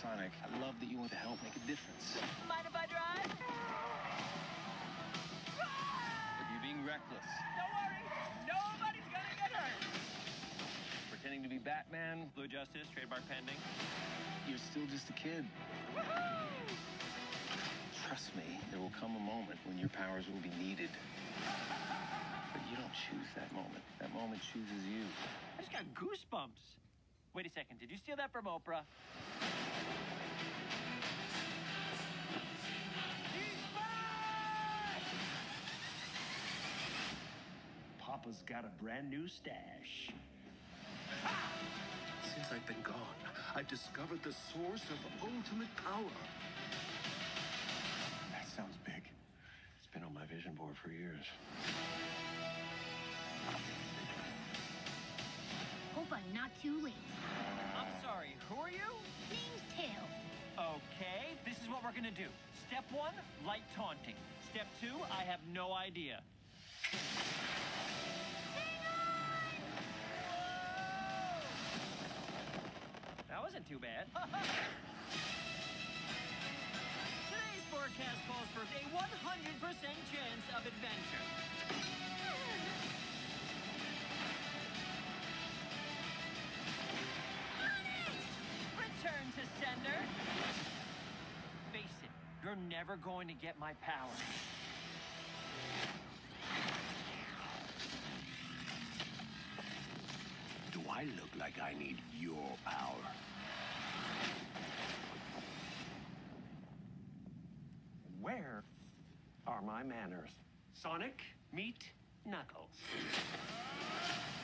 Sonic. I love that you want to help make a difference. Mind if I drive? But you're being reckless. Don't worry, nobody's gonna get hurt. Pretending to be Batman. Blue Justice, trademark pending. You're still just a kid. Woohoo! Trust me, there will come a moment when your powers will be needed. But you don't choose that moment. That moment chooses you. I just got goosebumps. Wait a second, did you steal that from Oprah? He's back! Papa's got a brand new stash. Since I've been gone, I've discovered the source of ultimate power. That sounds big. It's been on my vision board for years. Hope I'm not too late. I'm sorry, who are you? Name's Tails. Okay, this is what we're gonna do. Step 1, light taunting. Step 2, I have no idea. That wasn't too bad. Today's forecast calls for a 100% chance of adventure. Return to sender. Face it, you're never going to get my power. Do I look like I need your power? Where are my manners? Sonic, meet Knuckles.